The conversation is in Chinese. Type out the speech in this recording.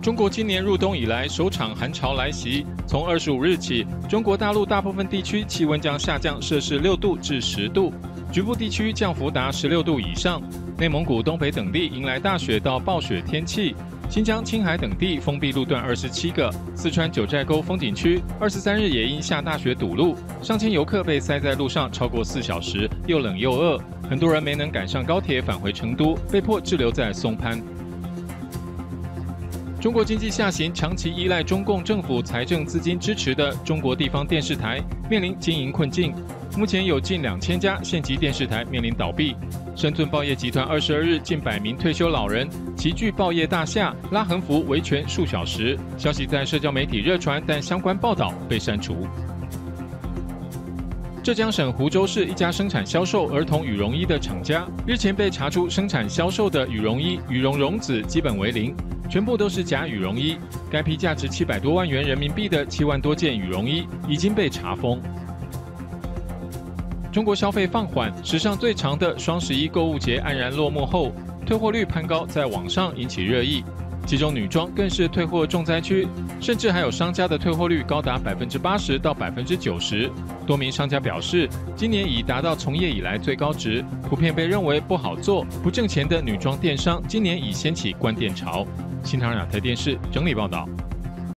中国今年入冬以来首场寒潮来袭，从25日起，中国大陆大部分地区气温将下降摄氏6度至10度，局部地区降幅达16度以上。内蒙古、东北等地迎来大雪到暴雪天气，新疆、青海等地封闭路段27个，四川九寨沟风景区23日也因下大雪堵路，上千游客被塞在路上超过4小时，又冷又饿，很多人没能赶上高铁返回成都，被迫滞留在松潘。中国经济下行，长期依赖中共政府财政资金支持的中国地方电视台面临经营困境。目前有近2000家县级电视台面临倒闭。深圳报业集团22日近100名退休老人齐聚报业大厦，拉横幅维权数小时。消息在社交媒体热传，但相关报道被删除。浙江省湖州市一家生产销售儿童羽绒衣的厂家，日前被查出生产销售的羽绒衣羽绒绒子基本为零，全部都是假羽绒衣。该批价值700多万元人民币的7万多件羽绒衣已经被查封。中国消费放缓，史上最长的双11购物节黯然落幕后，退货率攀高，在网上引起热议。其中女装更是退货重灾区，甚至还有商家的退货率高达80%到90%。多名商家表示，今年已达到从业以来最高值，普遍被认为不好做、不挣钱的女装电商，今年已掀起关店潮。新唐人亚太电视整理报道。